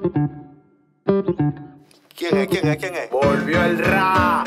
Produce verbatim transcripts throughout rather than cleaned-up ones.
¿Quién es? ¿Quién es? ¿Quién es? Volvió el rap.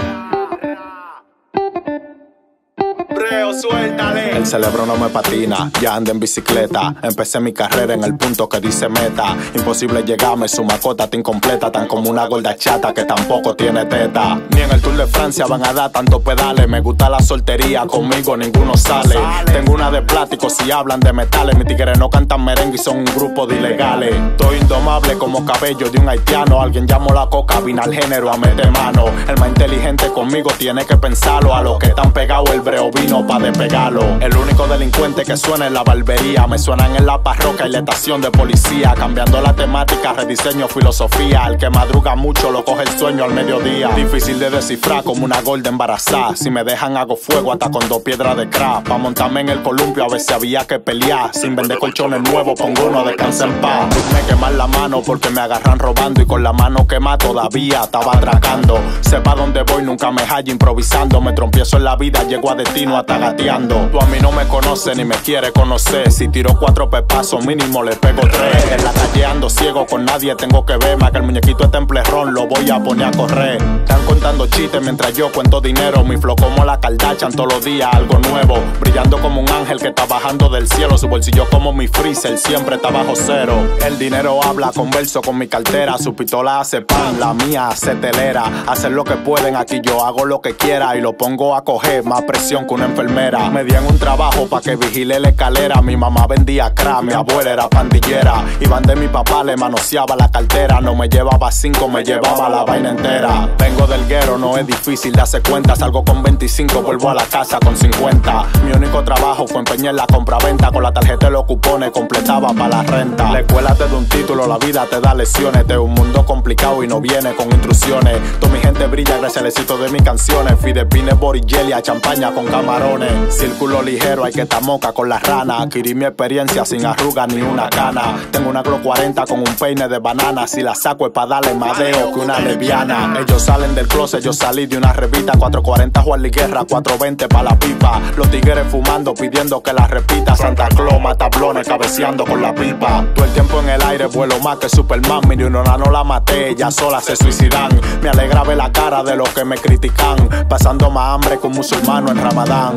Breo, suéltale. El cerebro no me patina, ya ando en bicicleta. Empecé mi carrera en el punto que dice meta. Imposible llegarme, su macota está incompleta. Tan como una gorda chata que tampoco tiene teta. Ni en el Tour de Francia van a dar tantos pedales. Me gusta la soltería, conmigo ninguno sale. Tengo una de plástico si hablan de metales. Mis tigres no cantan merengue y son un grupo de ilegales. Estoy indomable como cabello de un haitiano. Alguien llamó la coca, vino al género a meter mano. El más inteligente conmigo tiene que pensarlo. A los que están pegados el breo vino pa' despegarlo. El único delincuente que suena en la barbería. Me suenan en la parroquia y la estación de policía. Cambiando la temática, rediseño, filosofía. El que madruga mucho lo coge el sueño al mediodía. Difícil de descifrar como una gorda embarazada. Si me dejan hago fuego hasta con dos piedras de crack. Pa' montarme en el columpio a ver si había que pelear. Sin vender colchones nuevos pongo uno descansa en paz. Me queman la mano porque me agarran robando. Y con la mano quema todavía estaba atracando. Sepa dónde voy, nunca me hallo improvisando. Me trompiezo en la vida, llego a destino hasta gateando. Tú a mí no me conoces ni me quieres conocer. Si tiro cuatro pepazos mínimo le pego tres. En la calle ando ciego, con nadie tengo que ver. Más que el muñequito esté en plerrón, lo voy a poner a correr. Están contando chistes mientras yo cuento dinero. Mi flow como la Kardashian, todos los días algo nuevo. Brillando como un ángel que está bajando del cielo. Su bolsillo como mi freezer, siempre está bajo cero. El dinero habla, converso con mi cartera. Su pistola hace pan, la mía hace telera. Hacen lo que pueden, aquí yo hago lo que quiera. Y lo pongo a coger, más presión que una enfermera. Me dieron un trabajo pa' que vigile la escalera. Mi mamá vendía crack, mi abuela era pandillera. Iván de mi papá le manoseaba la cartera. No me llevaba cinco, me llevaba la vaina entera. Vengo del guero, no es difícil darse cuenta. Salgo con veinticinco, vuelvo a la casa con cincuenta. Mi único trabajo fue empeñar la compra-venta. Con la tarjeta de los cupones completaba pa' la renta. La escuela te da un título, la vida te da lecciones. De un mundo complicado y no viene con instrucciones. Toda mi gente brilla gracias al éxito de mis canciones. Fidepines, borigelia, champaña con camarones. Círculo ligero, hay que estar moca con las ranas. Adquirí mi experiencia sin arruga ni una cana. Tengo una Glock cuarenta con un peine de banana. Si la saco es pa' darle madeo que una lesbiana. Ellos salen del closet, yo salí de una revista. cuatro cuarenta Juan Liguerra, cuatro veinte pa' la pipa. Los tigres fumando pidiendo que la repita. Santa Claus matablones cabeceando con la pipa. Todo el tiempo en el aire vuelo más que Superman. Mi neurona no la maté, ella sola se suicidan. Me alegra ver la cara de los que me critican. Pasando más hambre que un musulmano en Ramadán.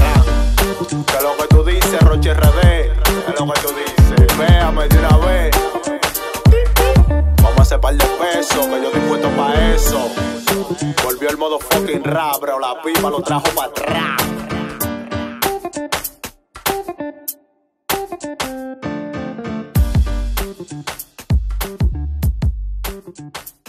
Que lo que tú dices, Roche R D, es lo que tú dices. Véame de una vez. Vamos a hacer par de pesos, que yo estoy puesto pa' eso. Volvió el modo fucking rap, bro, la pipa lo trajo pa' atrás.